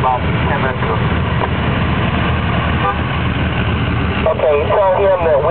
about 10 minutes ago. Okay, tell him that